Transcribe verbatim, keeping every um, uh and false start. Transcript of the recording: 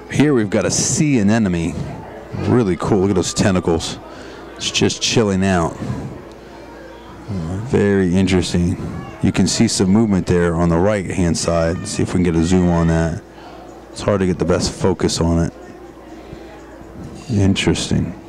Here we've got a sea anemone. Really cool. Look at those tentacles. It's just chilling out. Very interesting. You can see some movement there on the right hand side. Let's see if we can get a zoom on that. It's hard to get the best focus on it. Interesting.